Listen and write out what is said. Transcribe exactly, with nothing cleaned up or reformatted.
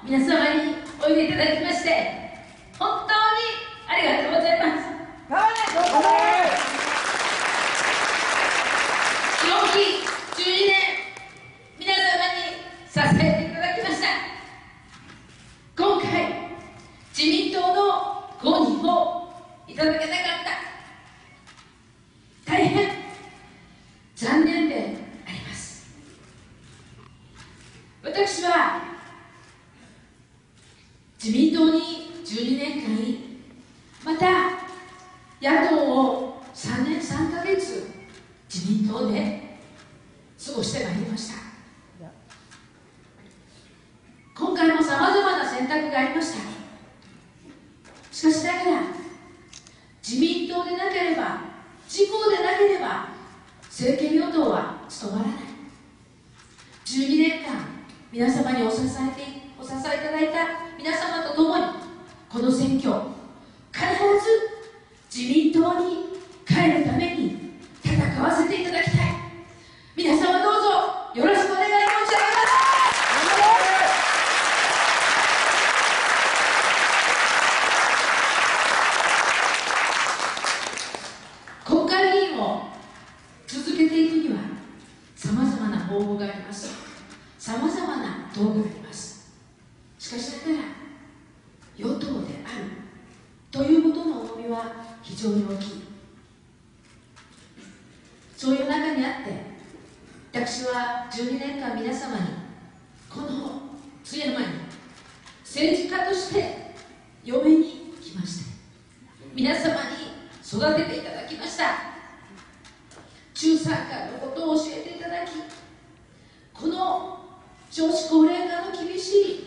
皆様においでいただきまして本当にありがとうございます。よんきじゅうにねん皆様に支えていただきました。今回自民党のごにんをいただけなかった、大変残念であります。私は自民党にじゅうにねんかん、また野党をさんねんさんかげつ自民党で過ごしてまいりました。今回もさまざまな選択がありました。しかしながら自民党でなければ、自公でなければ政権与党は務まらない。じゅうにねんかん皆様にお支えてお支えいただいた皆様と共にこの選挙必ず自民党に帰るために戦わせていただきたい。皆様どうぞよろしくお願い申し上げます。国会議員を続けていくにはさまざまな方法があります。さまざまな道具があります。しかしながら与党であるということの重みは非常に大きい。そういう中にあって私はじゅうにねんかん皆様にこの津山に政治家として嫁に来ました。皆様に育てていただきました。中産階のことを教えていただき、この少子高齢化の厳しい